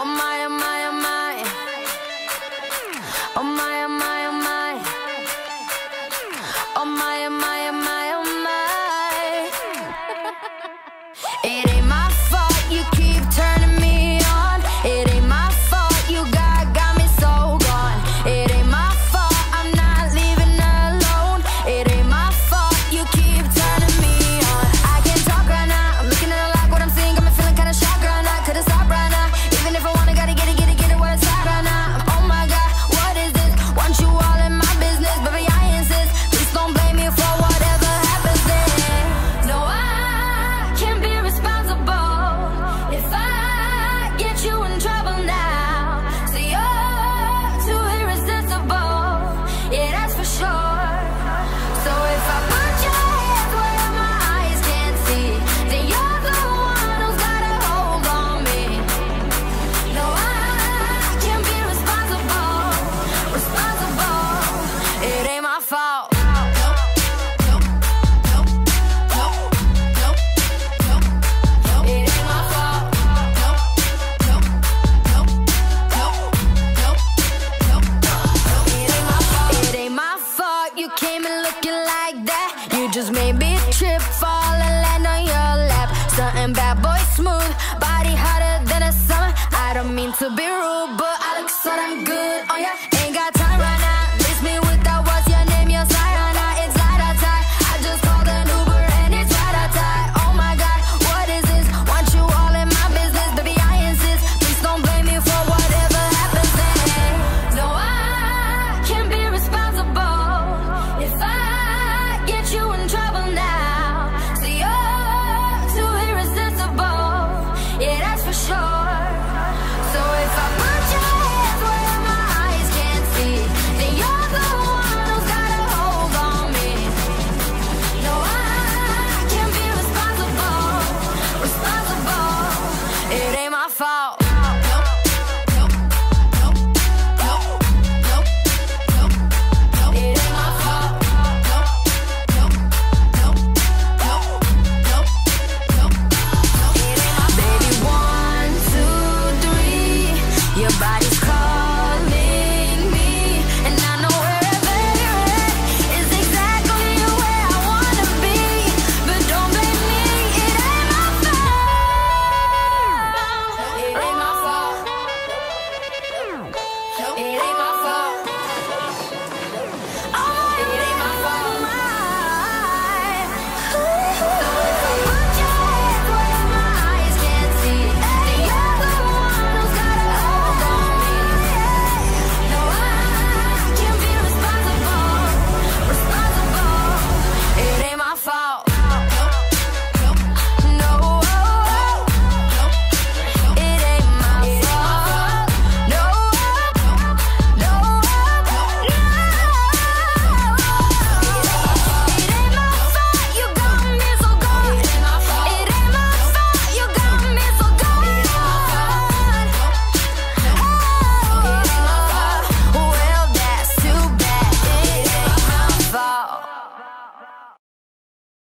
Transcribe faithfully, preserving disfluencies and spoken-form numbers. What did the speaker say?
Oh my, oh my, oh my. Oh my, oh my, oh my. Oh my, oh my, oh my, oh my. It ain't my fault you keep turning me on. It ain't my fault you got, got me so gone. It ain't my fault I'm not leaving alone. It ain't my fault you keep turning me on. I can't talk right now, I'm looking at a lot, what I'm seeing got me feeling kinda shocked right now. Couldn't stop right now, even if I wanna, gotta get it, get it, get it where it's at right now. Oh my God, what is this? Want you all in my business, baby I insist. Please don't blame me for whatever happens then. No, I can't be responsible if I get you in trouble now. So you're too irresistible, yeah that's for sure. So if I put your hands where my eyes can't see, then you're the one who's got a hold on me. No, I can't be responsible, responsible. It ain't my fault. It ain't my fault. It ain't my fault. It ain't my fault you came in looking like that. You just made me trip, fall and land on your lap. Something bad boy smooth, body hotter than a summer. I don't mean to be rude, but I look so damn good on ya.